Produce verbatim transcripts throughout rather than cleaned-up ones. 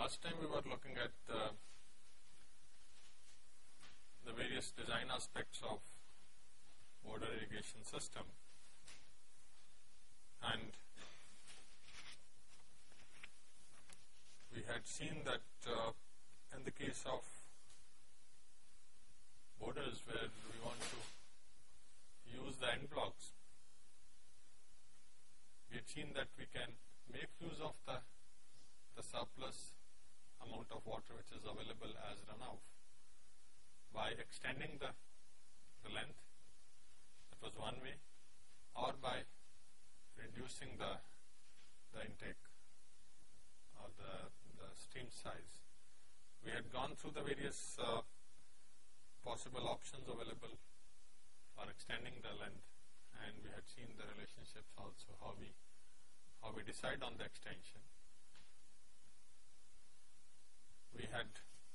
Last time we were looking at uh, the various design aspects of border irrigation system, and we had seen that uh, in the case of borders where we want to use the end blocks, we had seen that we can make use of the, the surplus amount of water which is available as runoff by extending the, the length, that was one way, or by reducing the, the intake or the, the stream size. We had gone through the various uh, possible options available for extending the length, and we had seen the relationships also, how we, how we decide on the extension. We had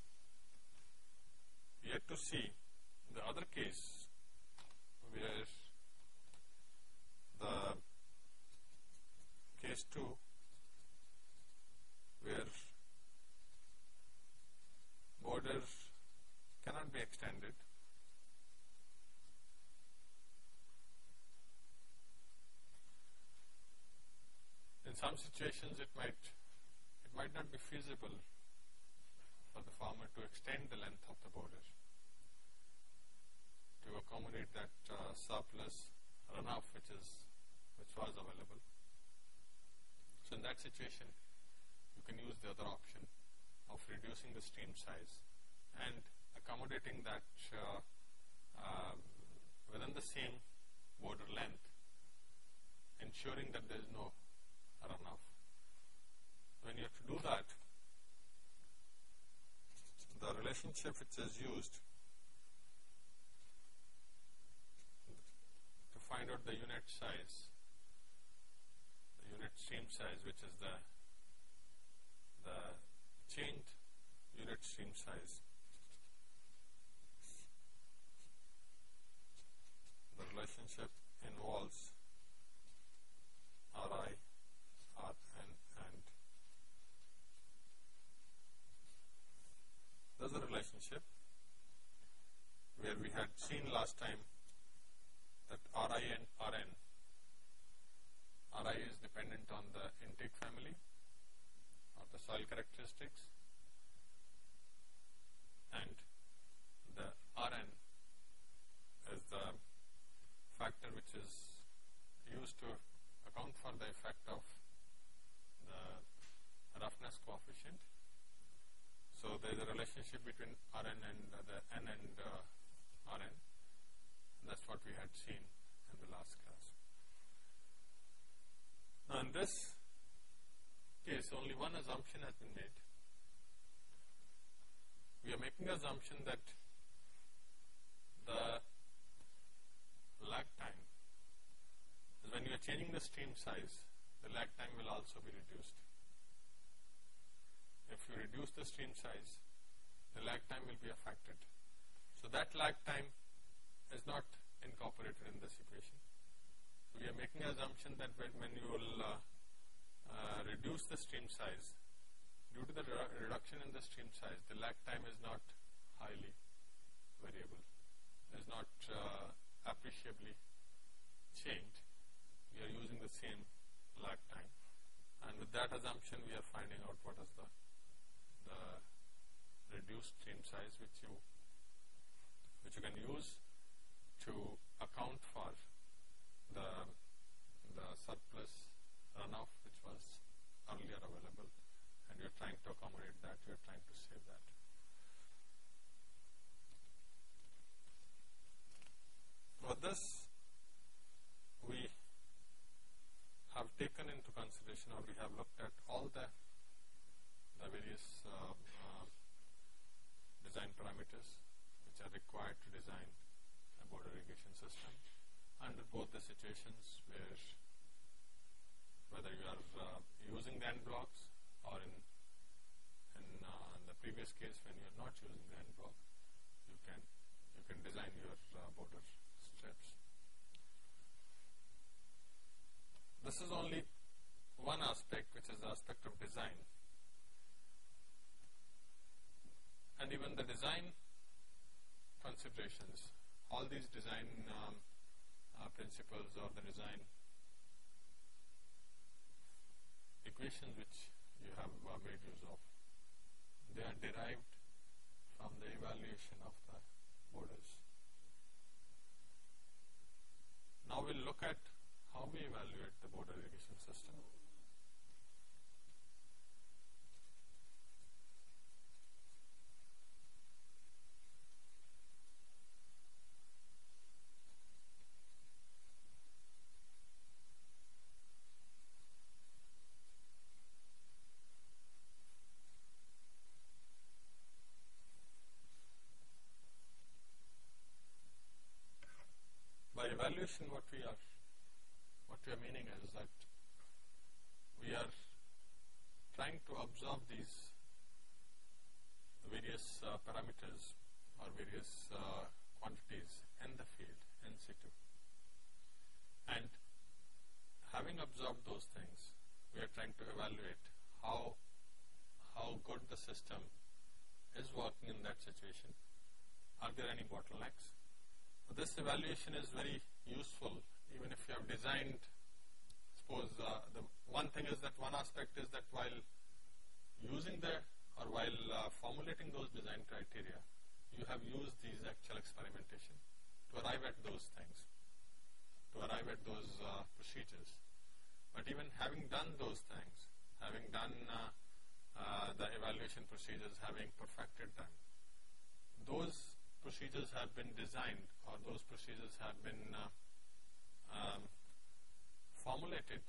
yet to see the other case where the case two, where borders cannot be extended. In some situations it might it might not be feasible for the farmer to extend the length of the border to accommodate that uh, surplus runoff which is which was available. So in that situation, you can use the other option of reducing the stream size and accommodating that uh, uh, within the same border length, ensuring that there is no runoff. When you have to do that, the relationship which is used to find out the unit size, the unit stream size, which is the the chained unit stream size. The relationship involves R I, R N, and there's a relationship where we had seen last time that R I and R N, R I is dependent on the intake family or the soil characteristics, and the R N is the factor which is used to account for the effect of the roughness coefficient. So there is a relationship between R N and uh, the N and uh, R N. That's what we had seen in the last class. Now in this case, only one assumption has been made. We are making the assumption that the lag time, when you are changing the stream size, the lag time will also be reduced. If you reduce the stream size, the lag time will be affected. So that lag time is not incorporated in this equation. We are making an assumption that when, when you will uh, uh, reduce the stream size, due to the re reduction in the stream size, the lag time is not highly variable, is not uh, appreciably changed. We are using the same lag time, and with that assumption we are finding out what is the the reduced stream size which you which you can use to account for the the surplus runoff which was earlier available, and you are trying to accommodate that, you are trying to save that. For this, we have taken into consideration, or we have looked at all the the various uh, uh, design parameters which are required to design a border irrigation system under both the situations where whether you are uh, using the end blocks or in in, uh, in the previous case when you are not using the end block, you can you can design your uh, border strips. This is only one aspect, which is the aspect of design. equations, all these design um, uh, principles or the design equations which you have uh, made use of, they are derived from the evaluation of the borders. Now we'll look at how we evaluate the border irrigation system. By evaluation, what we are what we are meaning is that we are trying to observe these various uh, parameters or various uh, quantities in the field in situ, and having observed those things, we are trying to evaluate how how good the system is working in that situation. Are there any bottlenecks? This evaluation is very useful even if you have designed, suppose uh, the one thing is that one aspect is that while using the or while uh, formulating those design criteria, you have used these actual experimentation to arrive at those things, to arrive at those uh, procedures. But even having done those things, having done uh, uh, the evaluation procedures, having perfected them, those procedures have been designed or those procedures have been uh, um, formulated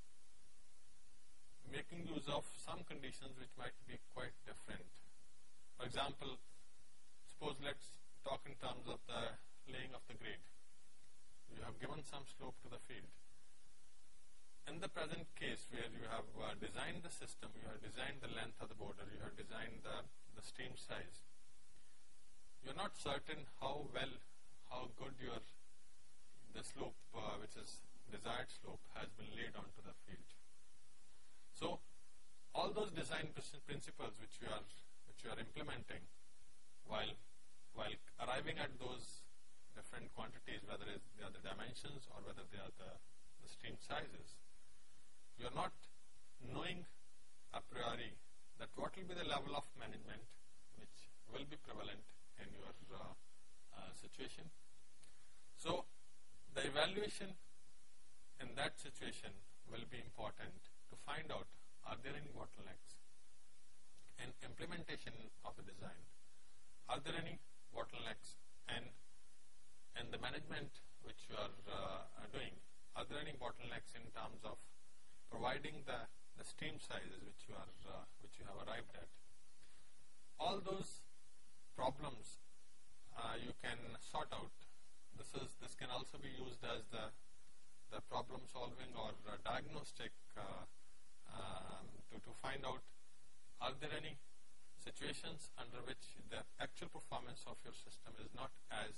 making use of some conditions which might be quite different. For example, suppose let's talk in terms of the laying of the grade. You have given some slope to the field. In the present case where you have uh, designed the system, you have designed the length of the border, you have designed the, the stream size, you're not certain how well, how good your the slope, uh, which is desired slope, has been laid onto the field. So, all those design principles which you are which you are implementing, while while arriving at those different quantities, whether they are the dimensions or whether they are the, the stream sizes, you are not knowing a priori that what will be the level of management which will be prevalent in your uh, uh, situation. So, the evaluation in that situation will be important to find out are there any bottlenecks in implementation of a design, are there any bottlenecks in, in the management which you are uh, doing, are there any bottlenecks in terms of providing the, the stream sizes which you are uh, which you have arrived at. All those problems uh, you can sort out. This is this can also be used as the the problem solving or uh, diagnostic uh, um, to to find out are there any situations under which the actual performance of your system is not as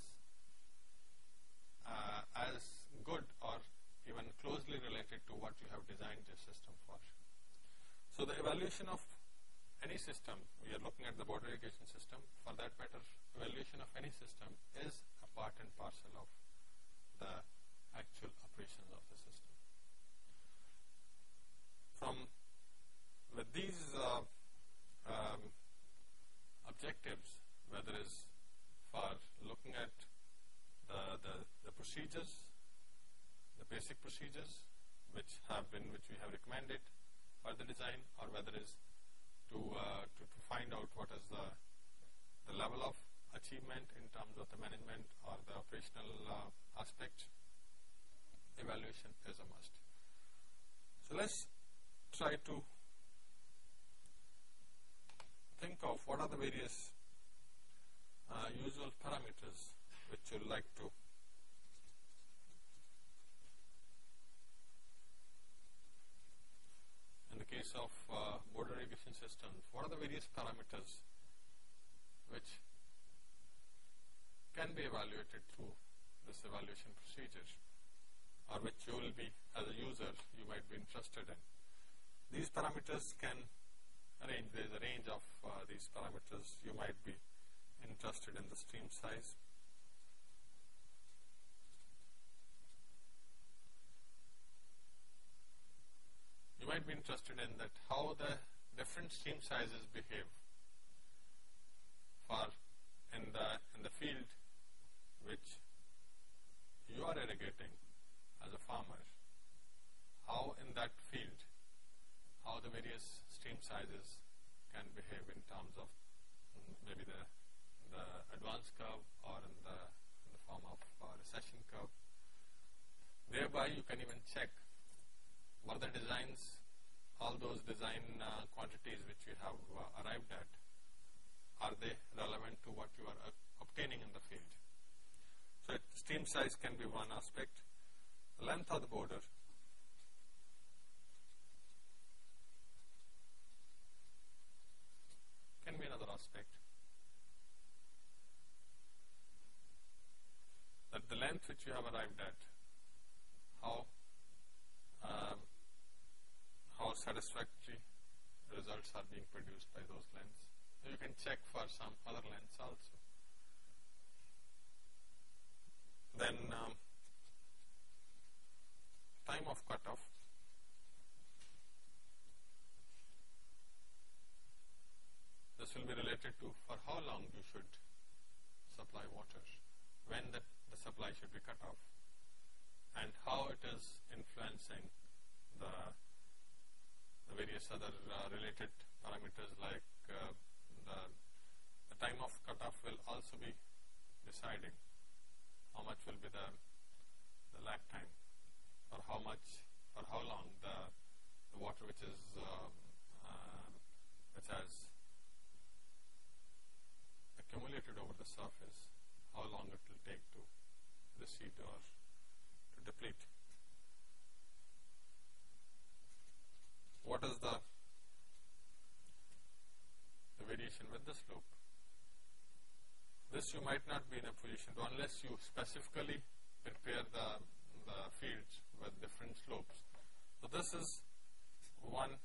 uh, as good or even closely related to what you have designed your system for. So the evaluation of any system, we are looking at the border irrigation system, for that matter, evaluation of any system is a part and parcel of the actual operations of the system. From with these uh, um, objectives, whether it's for looking at the, the, the procedures, the basic procedures which have been, which we have recommended for the design, or whether it's to, uh, to, to find out what is the, the level of achievement in terms of the management or the operational uh, aspect, evaluation is a must. So let's try to think of what are the various uh, usual parameters which you'd like to in the case of uh, border irrigation systems, what are the various parameters which can be evaluated through this evaluation procedure, or which you will be, as a user, you might be interested in. These parameters can range, there is a range of uh, these parameters. You might be interested in the stream size, might be interested in that how the different stream sizes behave for in the in the field which you are irrigating as a farmer. How in that field, how the various stream sizes can behave in terms of maybe the the advance curve or in the, in the form of uh, recession curve. Thereby you can even check what the designs, all those design uh, quantities which you have uh, arrived at, are they relevant to what you are uh, obtaining in the field. So it, stream size can be one aspect. The length of the border can be another aspect. That the length which you have arrived at, how um, how satisfactory results are being produced by those lengths. So you can check for some other lengths also. Then um, time of cutoff. This will be related to for how long you should supply water, when the, the supply should be cut off, and how it is influencing the, the various other uh, related parameters like uh, the, the time of cutoff will also be deciding how much will be the, the lag time, or how much, or how long the, the water which is uh, uh, which has accumulated over the surface, how long it will take to recede or to deplete. What is the, the variation with the slope? This you might not be in a position to, unless you specifically prepare the, the fields with different slopes. So this is one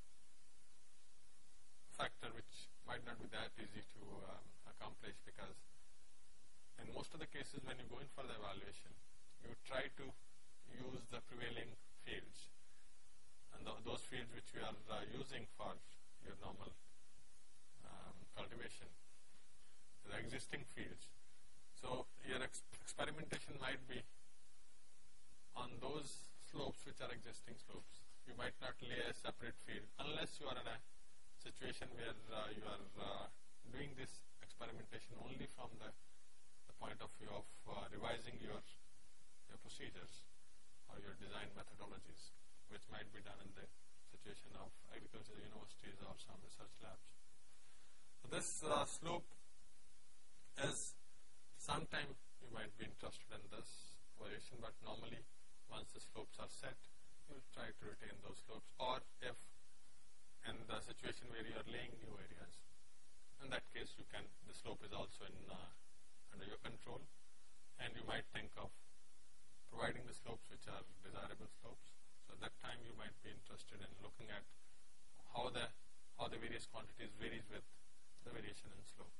factor which might not be that easy to um, accomplish, because in most of the cases when you go in for the evaluation, you try to use the prevailing fields, and the, those fields which you are uh, using for your normal um, cultivation, the existing fields. So your ex experimentation might be on those slopes which are existing slopes. You might not lay a separate field unless you are in a situation where uh, you are uh, doing this experimentation only from the, the point of view of uh, revising your, your procedures or your design methodologies, which might be done in the situation of agricultural universities or some research labs. So this uh, slope is, sometime you might be interested in this variation, but normally once the slopes are set, you will try to retain those slopes, or if in the situation where you are laying new areas, in that case you can, the slope is also in uh, under your control, and you might think of providing the slopes which are desirable slopes. So at that time you might be interested in looking at how the how the various quantities varies with the variation in slope.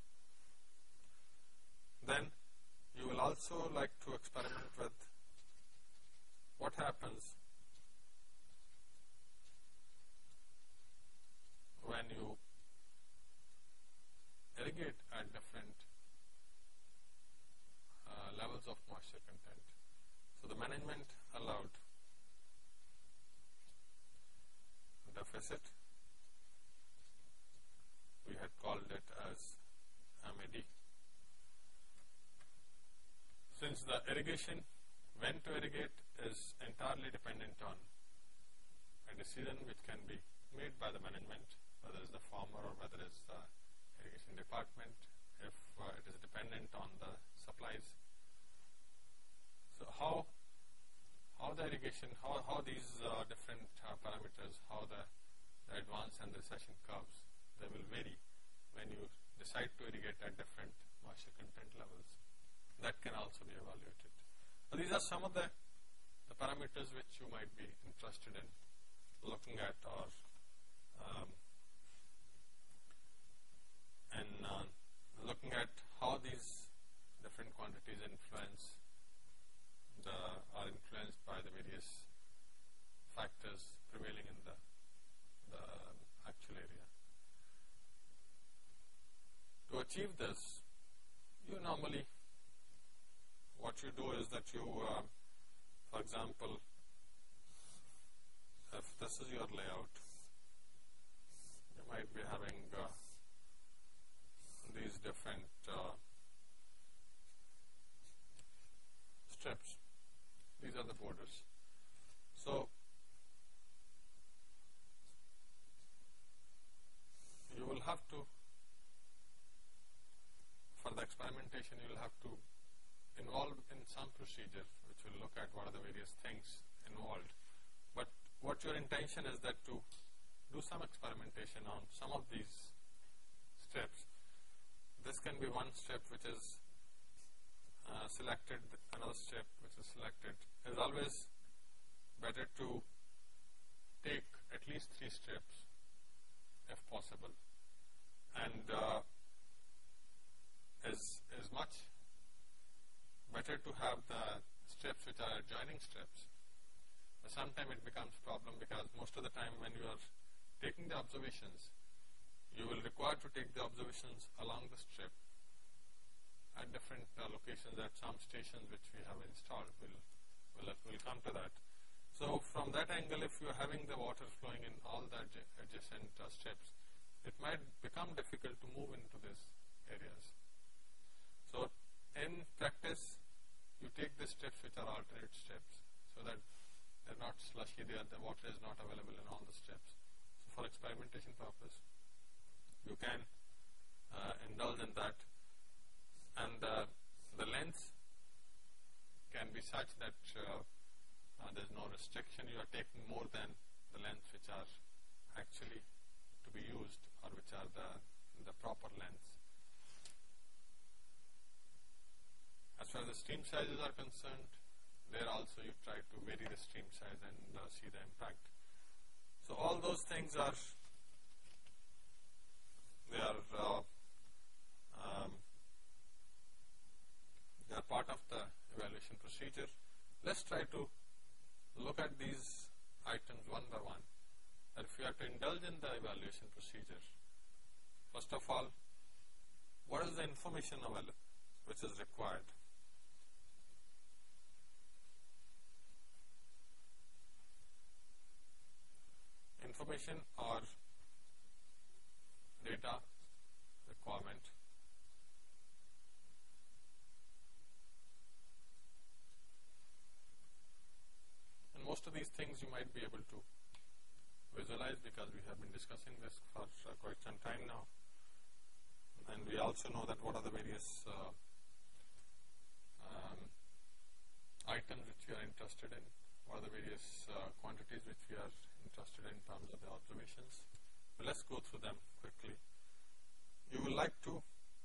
Then you will also like to experiment with what happens when you irrigate at different uh, levels of moisture content. So the management allowed deficit, we had called it as M A D. Since the irrigation, when to irrigate, is entirely dependent on a decision which can be made by the management, whether it's the farmer or whether it's the irrigation department, if uh, it is dependent on the supplies. So how how the irrigation, how, how these uh, different uh, parameters, how the, the advance and the recession curves, they will vary when you decide to irrigate at different moisture content levels. That can also be evaluated. So these are some of the, the parameters which you might be interested in looking at, or um, and uh, looking at how these different quantities influence the, are influenced by the various factors prevailing in the achieve this, you normally, what you do is that you, uh, for example, if this is your layout, you might be having uh, these different uh, strips. These are the borders. So you will have to, for the experimentation, you will have to involve in some procedure which will look at what are the various things involved. But what your intention is that to do some experimentation on some of these steps. This can be one step which is uh, selected, another step which is selected. It is always better to take at least three steps if possible, and uh, is, is much better to have the steps which are adjoining steps. But sometimes it becomes a problem because most of the time when you are taking the observations, you will require to take the observations along the strip at different uh, locations at some stations which we have installed. We'll, we'll, we'll come to that. So from that angle, if you are having the water flowing in all the adjacent uh, strips, it might become difficult to move into these areas. So in practice, you take the steps which are alternate steps so that they're not slushy there, the water is not available in all the steps. So for experimentation purpose, you can uh, indulge in that, and uh, the length can be such that uh, uh, there's no restriction. You are taking more than the lengths which are actually to be used or which are the, the proper lengths. As far as the stream sizes are concerned, there also you try to vary the stream size and uh, see the impact. So all those things are, they are, uh, um, they are part of the evaluation procedure. Let's try to look at these items one by one. And if you have to indulge in the evaluation procedure, first of all, what is the information available which is required? Information or data requirement. And most of these things you might be able to visualize because we have been discussing this for uh, quite some time now. And we also know that what are the various uh, um, items which we are interested in, what are the various uh, quantities which we are interested in terms of the observations. So let's go through them quickly. You will like to,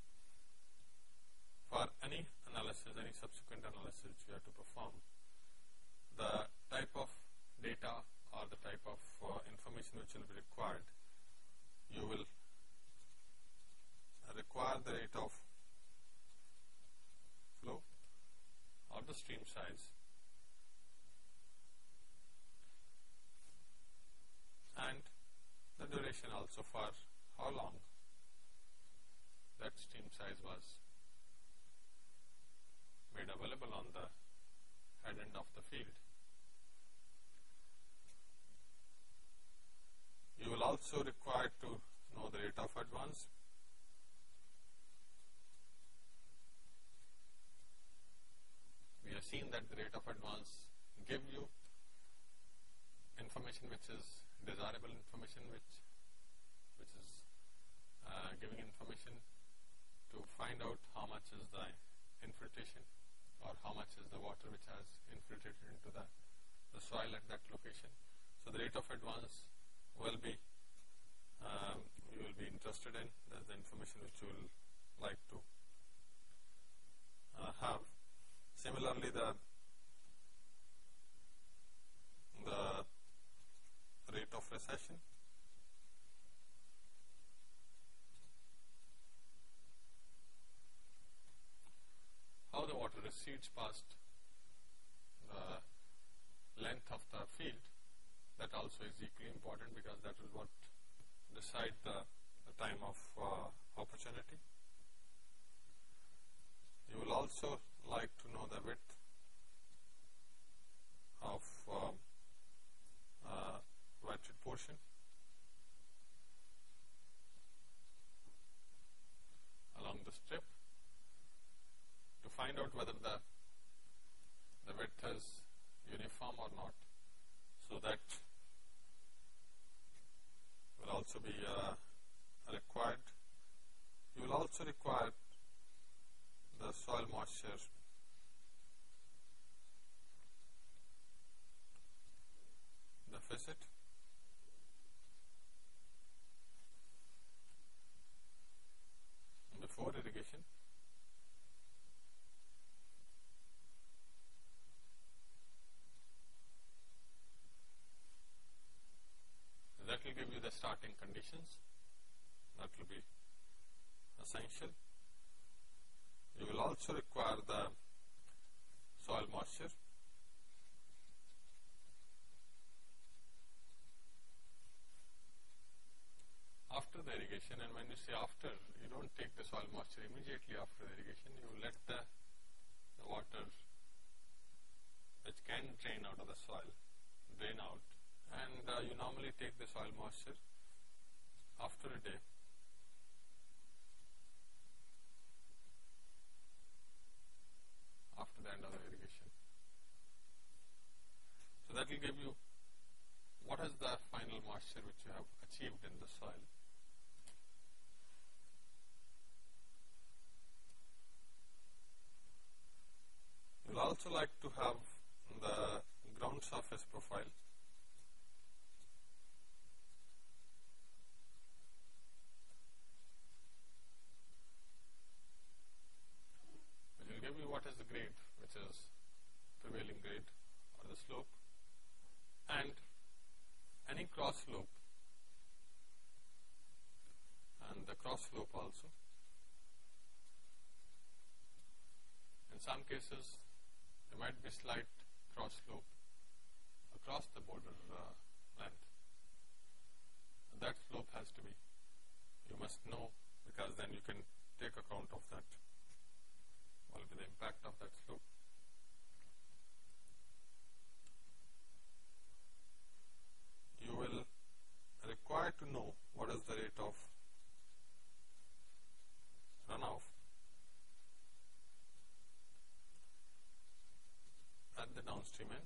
for any analysis, any subsequent analysis which you have to perform, the type of data or the type of uh, information which will be required, you will require the rate of flow or the stream size, and the duration also for how long that stream size was made available on the head end of the field. You will also require to know the rate of advance. We have seen that the rate of advance give you information which is desirable information, which which is uh, giving information to find out how much is the infiltration or how much is the water which has infiltrated into the, the soil at that location. So the rate of advance will be, um, you will be interested in, that's the information which you will like to uh, have. Similarly, the the rate of recession, how the water recedes past the length of the field. That also is equally important because that is what decide the, the time of uh, opportunity. out whether the, the width is uniform or not. So that will also be uh, required. You will also require the soil moisture deficit. Before irrigation. That will give you the starting conditions. That will be essential. You will also require the soil moisture. After the irrigation, and when you say after, you don't take the soil moisture immediately after the irrigation. You let the, the water which can drain out of the soil drain out, and uh, you normally take the soil moisture after a day. After the end of the irrigation. So that will give you what is the final moisture which you have achieved in the soil. You will also like to have the ground surface profile. Which will give you what is the grade, which is prevailing grade or the slope, and any cross slope, and the cross slope also. In some cases, there might be slight cross slope across the border uh, length. And that slope has to be, you must know, because then you can take account of that. What will be the impact of that slope? You will require to know what is the rate of runoff at the downstream end.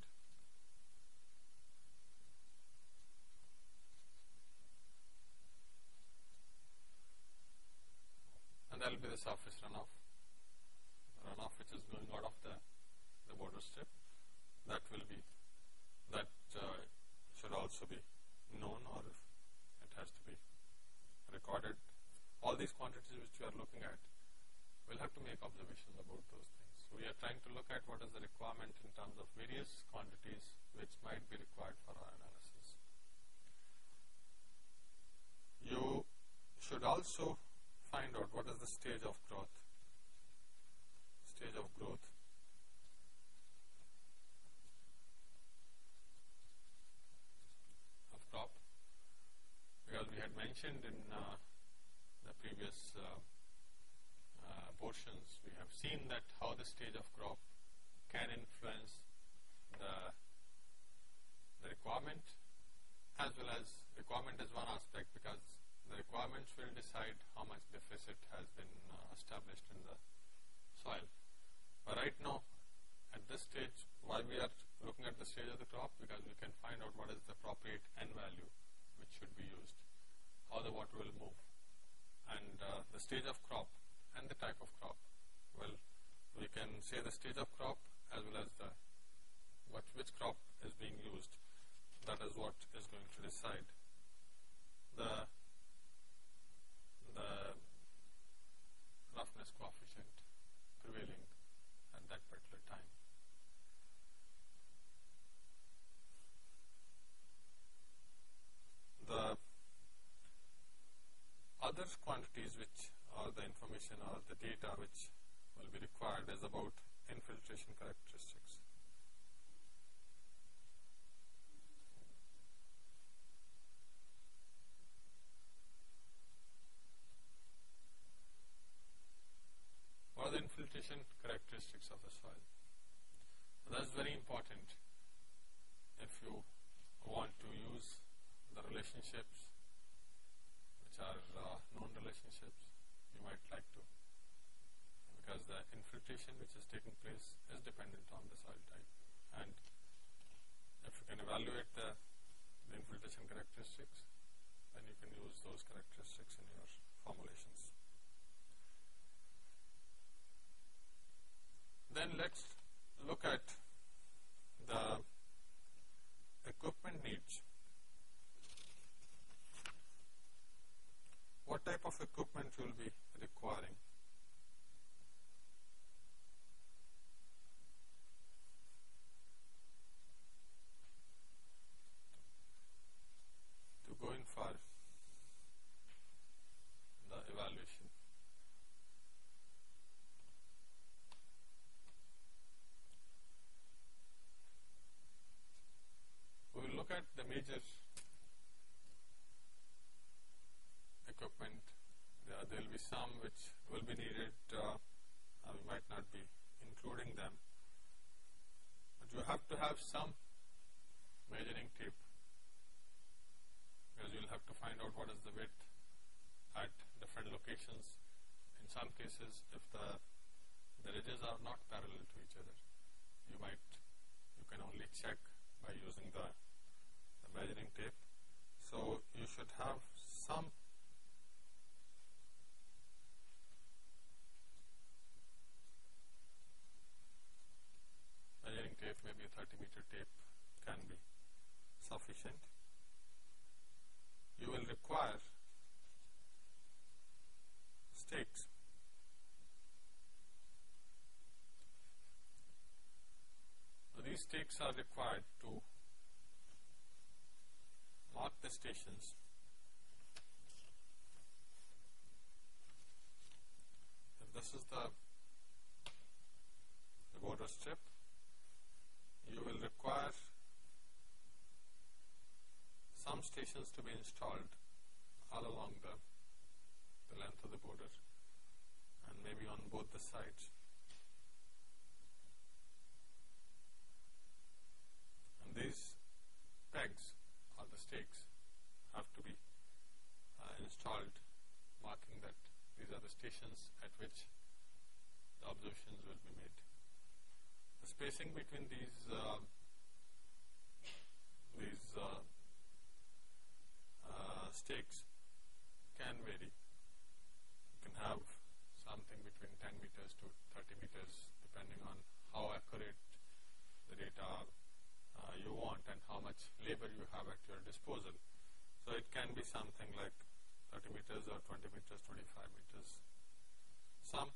And that will be the surface runoff, runoff which is going out of the, the border strip. That will be, that uh, should also be known, or it has to be recorded. All these quantities which you are looking at, we'll have to make observations about those things. So we are trying to look at what is the requirement in terms of various quantities which might be required for our analysis. You should also find out what is the stage of growth, stage of growth. Of crop, because we had mentioned in uh, the previous uh, uh, portions, we have seen that how the stage of crop can influence the, the requirement, as well as requirement is one aspect, because the requirements will decide how much deficit has been uh, established in the soil. But right now, at this stage, why we are looking at the stage of the crop, because we can find out what is the appropriate N value which should be used, how the water will move, and uh, the stage of crop and the type of crop. Well, we can say the stage of crop as well as the what which crop is being used. That is what is going to decide the the roughness coefficient prevailing at that particular time. The other quantities which are the information or the data which will be required is about infiltration characteristics. What are the infiltration characteristics of the soil? That is very important if you want to use the relationships which are uh, known relationships. You might like to, because the infiltration infiltration which is taking place is dependent on the soil type. And if you can evaluate the, the infiltration characteristics, then you can use those characteristics in your formulations. Then let's look at the equipment needs. What type of equipment you will be requiring? To go in for the evaluation. We will look at the major equipment. Uh, there will be some which will be needed, uh, uh, we might not be including them, but you have to have some measuring tape, because you will have to find out what is the width at different locations. In some cases, if the, the ridges are not parallel to each other, you might, you can only check by using the, the measuring tape. So you should have some measuring tape, maybe a thirty meter tape can be sufficient. You will require stakes. So these stakes are required to mark the stations. If this is the, the border strip, you will require some stations to be installed all along the, the length of the border and maybe on both the sides. And these pegs or the stakes have to be uh, installed, marking that these are the stations at which the observations will be made. The spacing between these uh, these uh, uh, stakes can vary. You can have something between ten meters to thirty meters, depending on how accurate the data uh, you want and how much labor you have at your disposal. So it can be something like thirty meters or twenty meters, twenty-five meters. Some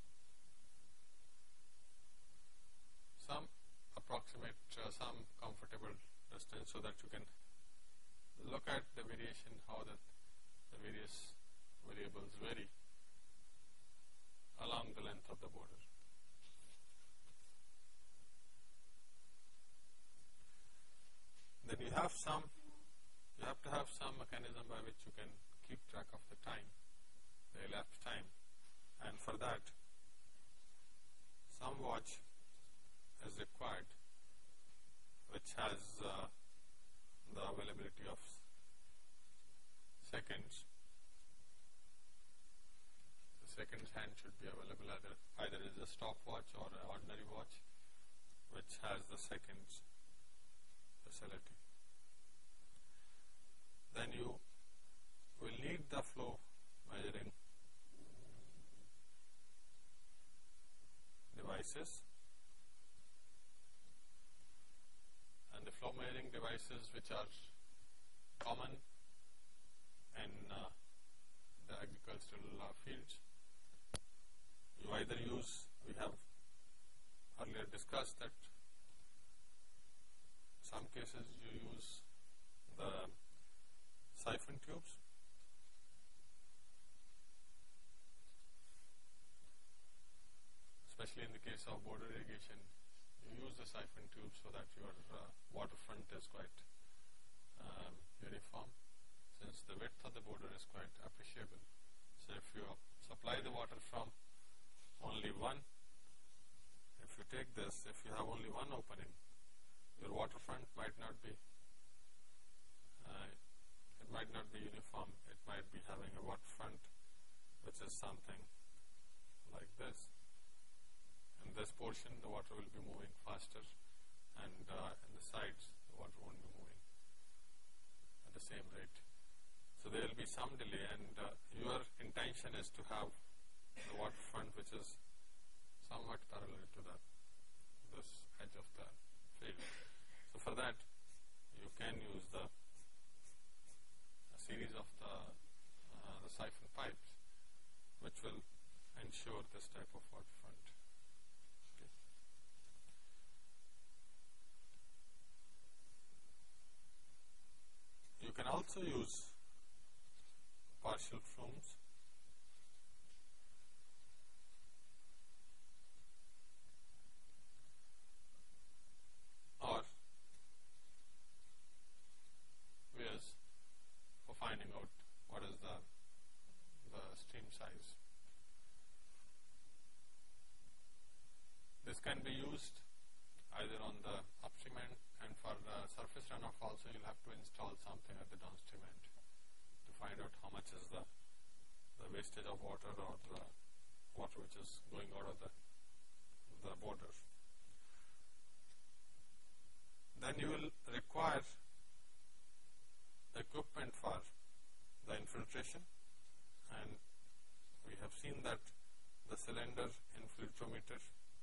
some approximate, uh, some comfortable distance, so that you can look at the variation, how the, the various variables vary along the length of the border. Then you have some, you have to have some mechanism by which you can keep track of the time, the elapsed time, and for that, some watch is required which has uh, the availability of seconds. The seconds hand should be available either, either as a stopwatch or an ordinary watch which has the seconds facility. Then you will need the flow measuring devices. And the flow measuring devices which are common in uh, the agricultural uh, fields. You either use, we have earlier discussed that some cases you use the siphon tubes. Especially in the case of border irrigation, you use the siphon tube so that your uh, waterfront is quite um, uniform, since the width of the border is quite appreciable. So if you supply the water from only one, if you take this, if you have only one opening, your waterfront might not be, uh, it might not be uniform. It might be having a waterfront which is something like this, water will be moving faster, and uh, in the sides the water won't be moving at the same rate. So there will be some delay, and uh, your intention is to have the waterfront which is somewhat parallel to the this edge of the field. So for that you can use the a series of the, uh, the siphon pipes which will ensure this type of waterfront. Okay. You can also use partial flumes, or weirs for finding out what is the the stream size. This can be used either on the upstream end, and for the surface runoff also you'll have to install something at the downstream end to find out how much is the, the wastage of water or the water which is going out of the, the border. Then you will require equipment for the infiltration, and we have seen that the cylinder infiltrometer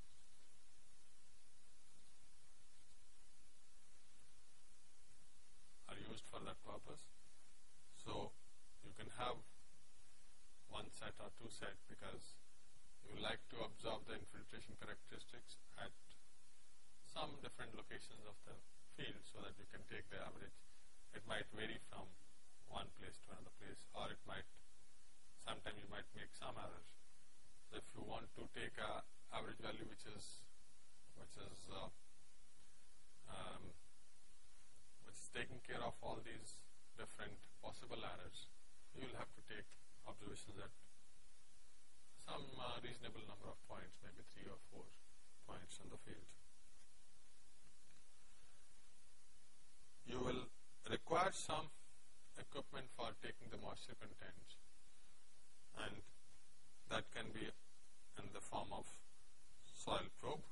are used for that purpose. So you can have one set or two set because you like to observe the infiltration characteristics at some different locations of the field so that you can take the average. It might vary from one place to another place, or it might, sometimes you might make some errors. So if you want to take a average value which is which is uh, um, which is taking care of all these different possible errors, you will have to take observations at some uh, reasonable number of points, maybe three or four points in the field. You will require some equipment for taking the moisture content, and that can be in the form of soil probe,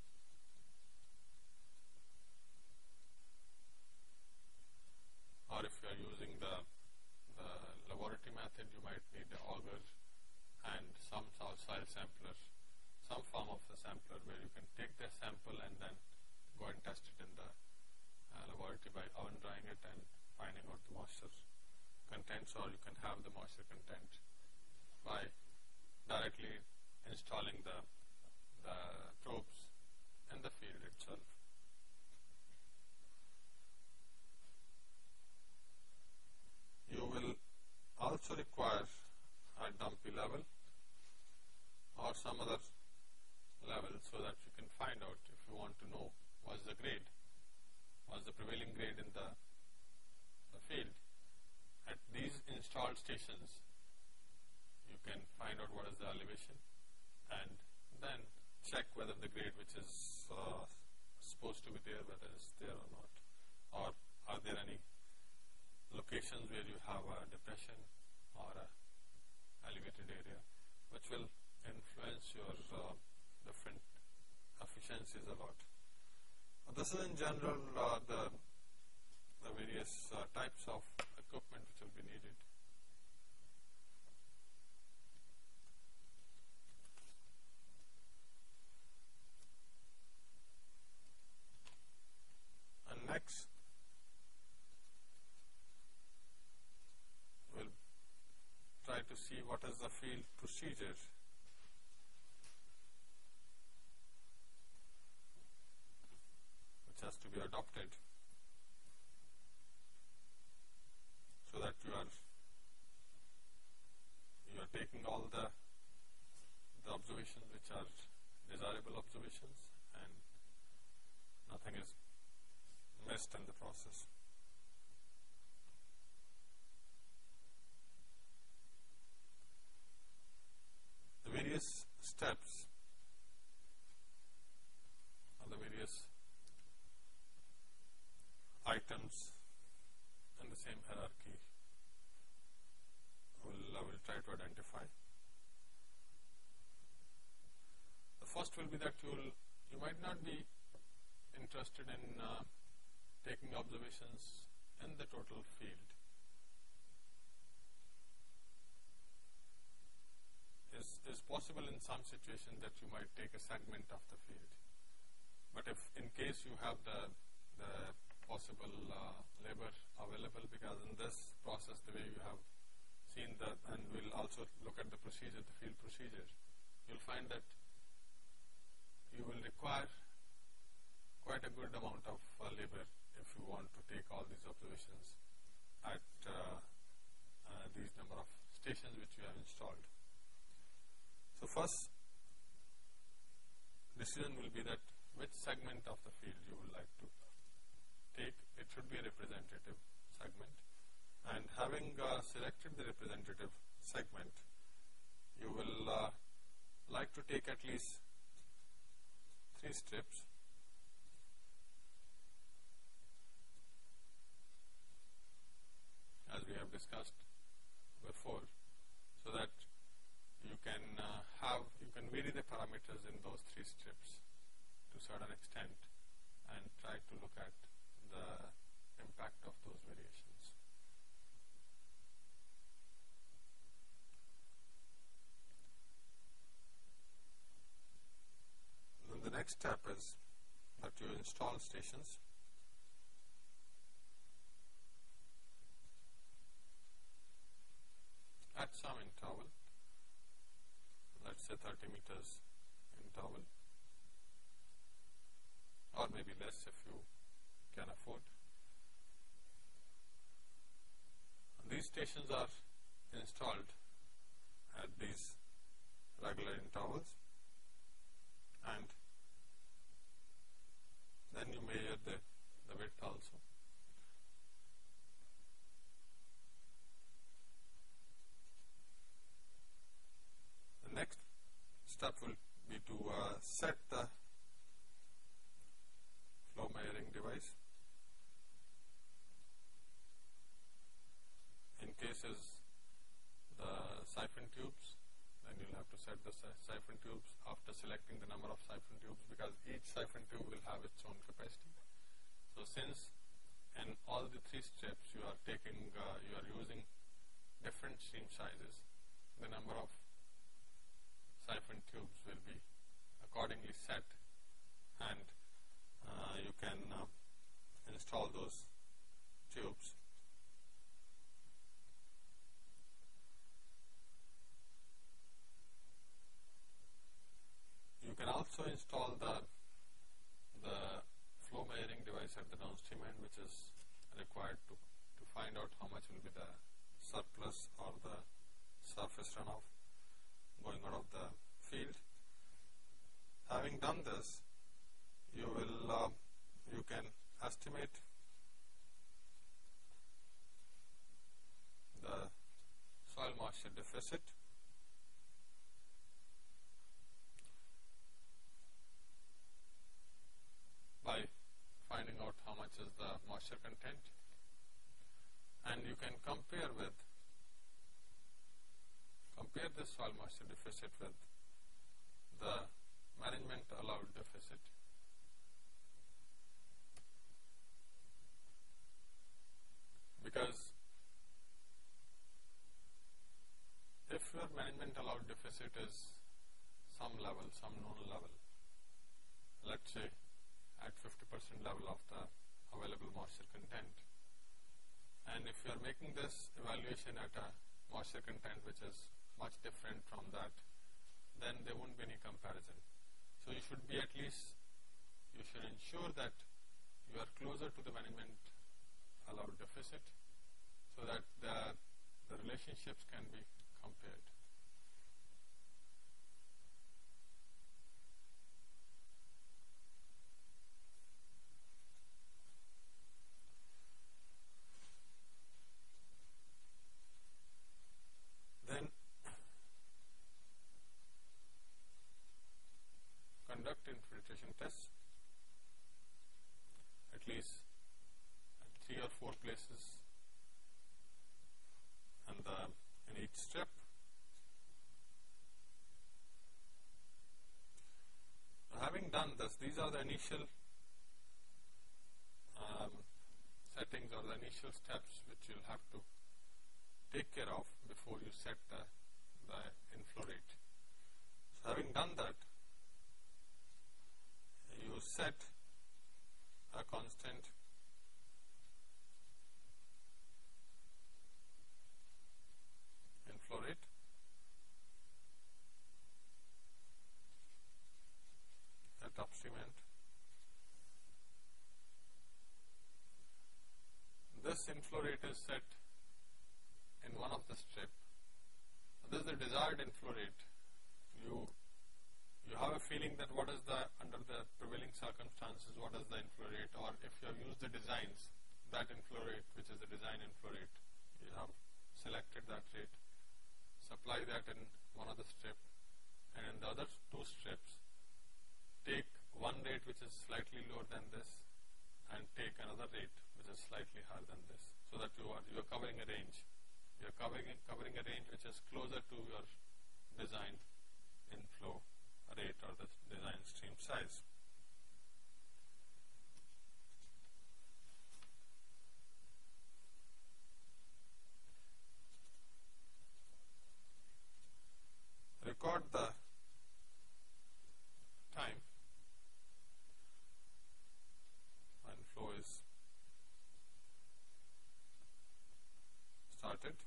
or if you are using the, the laboratory method, you might need the auger and some soil sampler, some form of a sampler where you can take the sample and then go and test it in the uh, laboratory by oven drying it and finding out the moisture contents, or you can have the moisture content by directly installing the, the probes in the field itself. You will also require a dumpy level or some other level so that you can find out, if you want to know what's the grade, what's the prevailing grade in the, the field. At these installed stations, you can find out what is the elevation and then check whether the grade which is uh, supposed to be there, whether it's there or not, or are there any locations where you have a depression or a elevated area, which will influence your uh, different efficiencies a lot. Uh, this is in general uh, the, the various uh, types of equipment which will be needed. And next, we'll try to see what is the field procedure which has to be adopted so that you are you are taking all the the observations which are desirable observations and nothing is missed in the process. The various steps or the various items in the same hierarchy will I will try to identify. The first will be that you will you might not be interested in uh, taking observations in the total field. Is is possible in some situation that you might take a segment of the field, but if in case you have the the possible uh, labor available, because in this process the way you have seen that, and we'll also look at the procedure, the field procedure, you'll find that you will require quite a good amount of uh, labor if you want to take all these observations at uh, uh, these number of stations which you have installed. So first decision will be that which segment of the field you would like to take. It should be a representative segment, and having uh, selected the representative segment, you will uh, like to take at least three strips as we have discussed before, so that you can uh, have you can vary the parameters in those three strips to a certain extent and try to look at the impact of those variations. Then the next step is that you install stations. At some interval, let's say thirty meters interval, or maybe less if you can afford. These stations are installed at these regular intervals, and then you measure the, the width also. The next step will be to uh, set the flow measuring device. In cases the siphon tubes, then you'll have to set the si siphon tubes after selecting the number of siphon tubes, because each siphon tube will have its own capacity. So since in all the three strips you are taking, uh, you are using different stream sizes, the number of siphon tubes will be accordingly set, and uh, you can uh, install those tubes. You can also install the the flow measuring device at the downstream end, which is required to, to find out how much will be the surplus or the surface runoff going out of the field. Having done this, you will uh, you can estimate the soil moisture deficit by finding out how much is the moisture content, and you can compare with compare this soil moisture deficit with the management allowed deficit. Because if your management allowed deficit is some level, some known level, let's say at fifty percent level of the available moisture content, and if you are making this evaluation at a moisture content which is much different from that, then there won't be any comparison. So you should be at least, you should ensure that you are closer to the management allowed deficit, so that the, the relationships can be compared. Then conduct infiltration tests at least at three or four places and the, in each strip. Having done done this, these are the initial um, settings or the initial steps which you'll have to take care of before you set the, the inflow rate. So having done that, you set a constant inflow rate at upstream end. This inflow rate is set in one of the strip. This is the desired inflow rate. You you have a feeling that what is the, under the prevailing circumstances, what is the inflow rate, or if you have used the designs, that inflow rate, which is the design inflow rate, you have selected that rate, supply that in one of the strip, and in the other two strips, take one rate which is slightly lower than this, and take another rate which is slightly higher than this, so that you are you are covering a range. You are covering covering a range which is closer to your design inflow rate or the design stream size. Record the time when flow is started.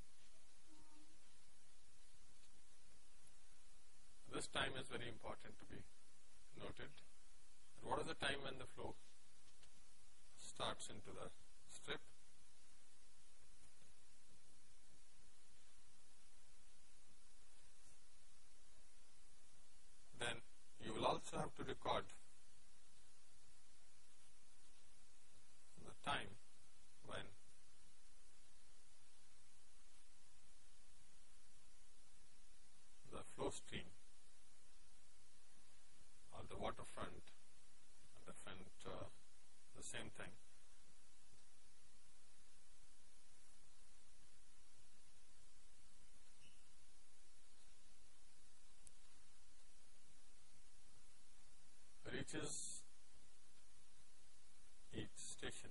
This time is very important to be noted. And what is the time when the flow starts into the strip? Then you will also have to record the time when the flow stream or the waterfront, different, uh, the same thing. Reaches each station.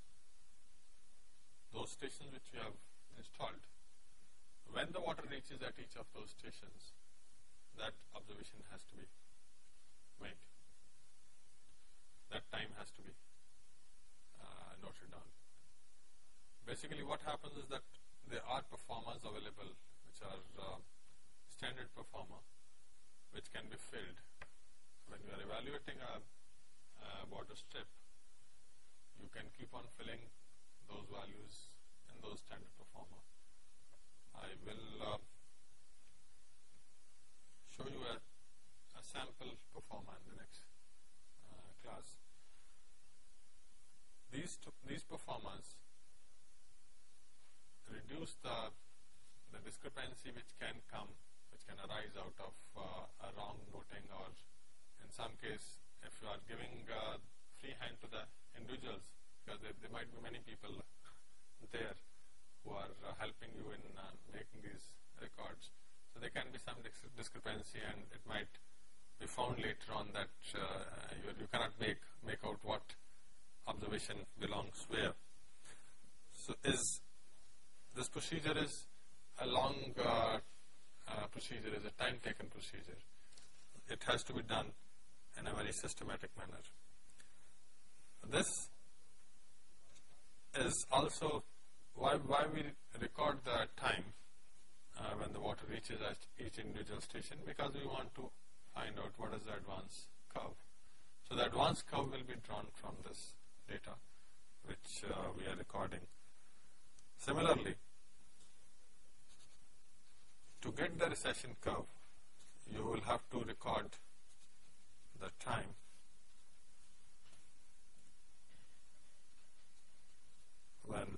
Those stations which we have installed, when the water reaches at each of those stations, that observation has to be made. That time has to be uh, noted down. Basically what happens is that there are performers available which are uh, standard performer which can be filled. When you are evaluating a, a water strip, you can keep on filling those values in those standard performer. I will uh, show you a, a sample performer in the next uh, class. These two, these performers reduce the the discrepancy which can come, which can arise out of uh, a wrong noting, or in some case, if you are giving uh, free hand to the individuals, because there, there might be many people there who are uh, helping you in uh, making these records. So there can be some discrepancy, and it might be found later on that uh, you, you cannot make make out what observation belongs where. So is this procedure is a long uh, uh, procedure, is a time taken procedure. It has to be done in a very systematic manner. This is also why, why we record the time uh, when the water reaches at each individual station, because we want to find out what is the advance curve. So the advance curve will be drawn from this data which uh, we are recording. Similarly, to get the recession curve, you will have to record the time when,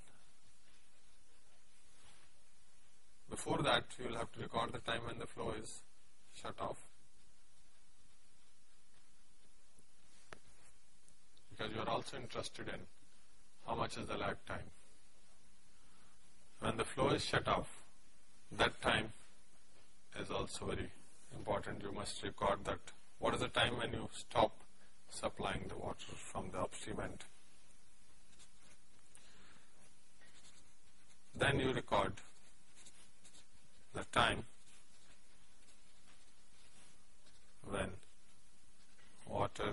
before that you will have to record the time when the flow is shut off, because you are also interested in how much is the lag time. When the flow is shut off, that time is also very important. You must record that what is the time when you stop supplying the water from the upstream end. Then you record the time when water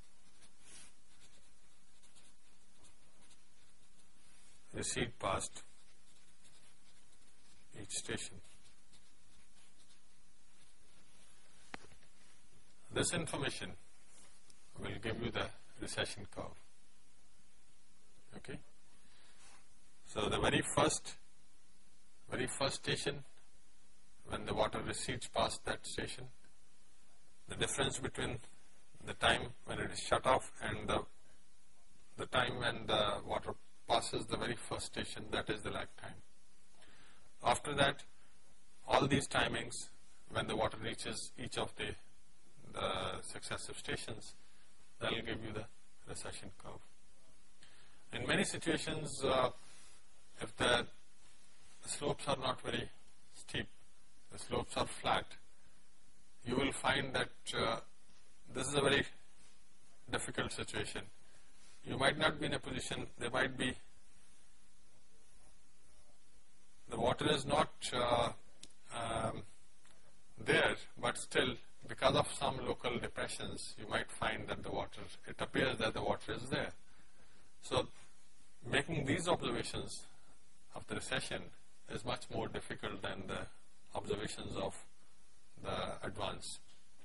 recede past each station. This information will give you the recession curve. Okay. So the very first, very first station, when the water recedes past that station, the difference between the time when it is shut off and the the time when the water passes the very first station, that is the lag time. After that, all these timings, when the water reaches each of the, the successive stations, that will give you the recession curve. In many situations, uh, if the slopes are not very steep, the slopes are flat, you will find that uh, this is a very difficult situation. You might not be in a position, there might be, the water is not uh, um, there, but still because of some local depressions, you might find that the water, it appears that the water is there. So making these observations of the recession is much more difficult than the observations of the advance.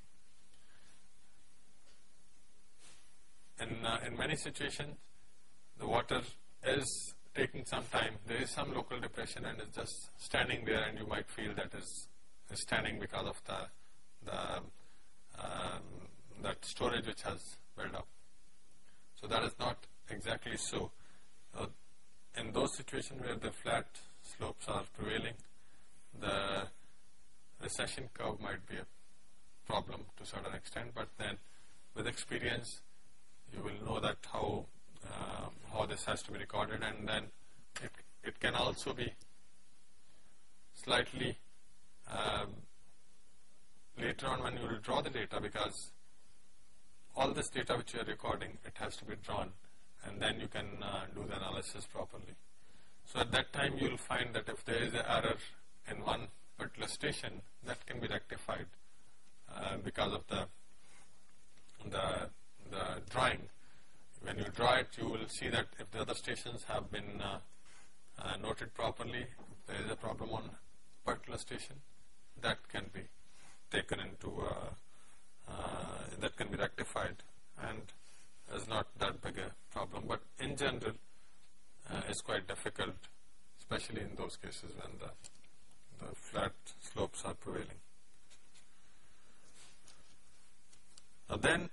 In, uh, in many situations, the water is taking some time. There is some local depression and it's just standing there, and you might feel that is, is standing because of the, the um, that storage which has built up. So that is not exactly so. Uh, in those situations where the flat slopes are prevailing, the recession curve might be a problem to a certain extent, but then with experience, you will know that how um, how this has to be recorded, and then it, it can also be slightly um, later on when you will draw the data, because all this data which you are recording, it has to be drawn, and then you can uh, do the analysis properly. So at that time you will find that if there is an error in one particular station, that can be rectified uh, because of the the the drawing. When you draw it, you will see that if the other stations have been uh, uh, noted properly, if there is a problem on a particular station, that can be taken into, uh, uh, that can be rectified, and is not that big a problem. But in general, uh, it's quite difficult, especially in those cases when the, the flat slopes are prevailing. Now then,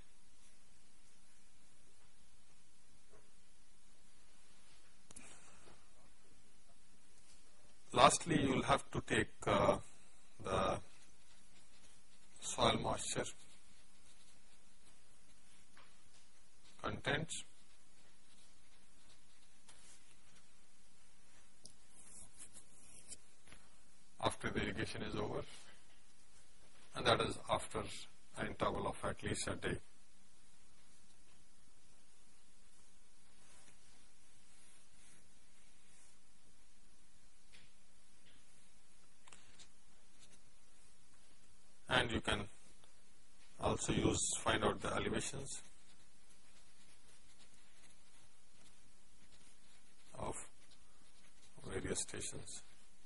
lastly, you will have to take uh, the soil moisture content after the irrigation is over, and that is after an interval of at least a day. And you can also use, find out the elevations of various stations.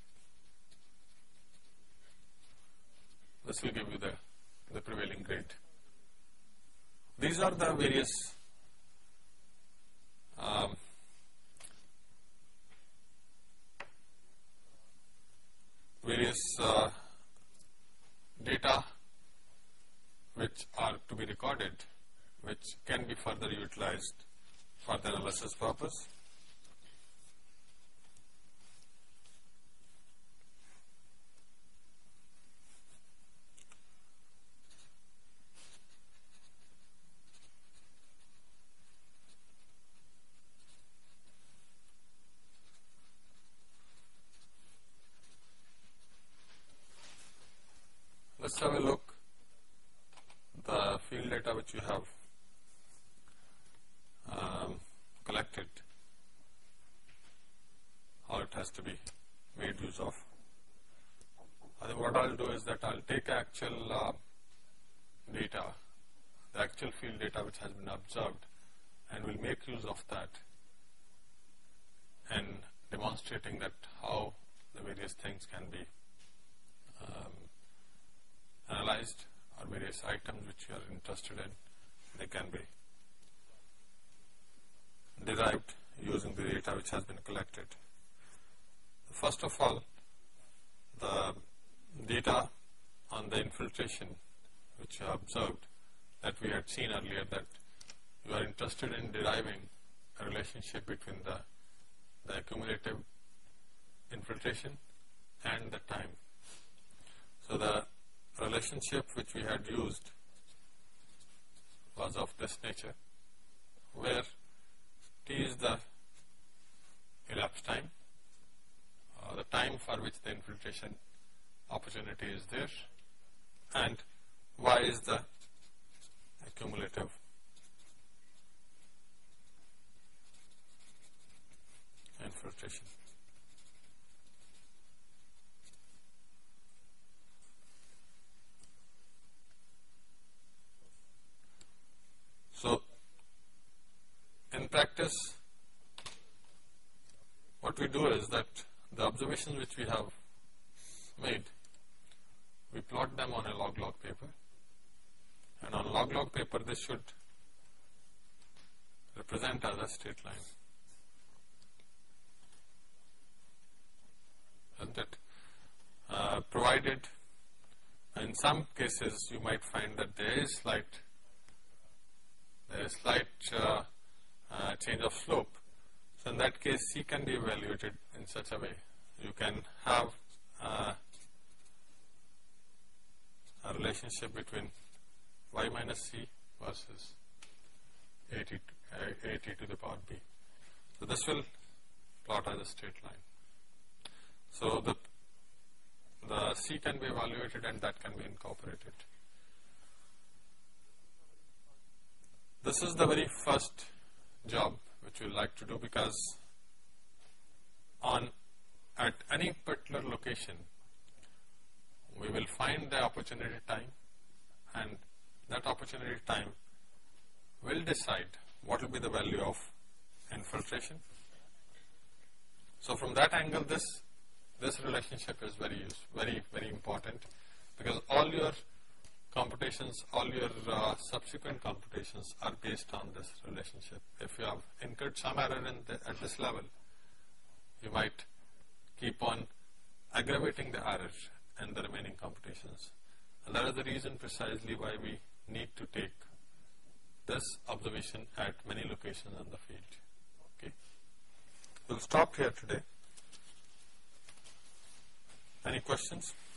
This will give you the, the prevailing grade. These are the various um, various uh, data which are to be recorded, which can be further utilized for the analysis purpose. Let's have a look the field data which you have um, collected, how it has to be made use of. I think what I'll do is that I'll take actual uh, data, the actual field data which has been observed, and we'll make use of that and demonstrating that how the various things can be um, analyzed, or various items which you are interested in, they can be derived using the data which has been collected. First of all, the data on the infiltration which you observed, that we had seen earlier, that you are interested in deriving a relationship between the, the cumulative infiltration and the time. So the relationship which we had used was of this nature, where T is the elapsed time, uh, the time for which the infiltration opportunity is there, and Y is the cumulative infiltration. So, in practice, what we do is that the observations which we have made, we plot them on a log-log paper, and on log-log paper this should represent as a straight line, isn't it? Uh, provided in some cases you might find that there is slight there is slight uh, uh, change of slope. So in that case, C can be evaluated in such a way. You can have uh, a relationship between y minus c versus at, uh, at to the power b. So this will plot as a straight line. So the the c can be evaluated and that can be incorporated. This is the very first job which we like to do, because on at any particular location we will find the opportunity time, and that opportunity time will decide what will be the value of infiltration. So from that angle, this this relationship is very use, very very important, because all your computations, all your uh, subsequent computations are based on this relationship. If you have incurred some error in the, at this level, you might keep on aggravating the error in the remaining computations. And that is the reason precisely why we need to take this observation at many locations in the field. Okay. We'll stop here today. Any questions?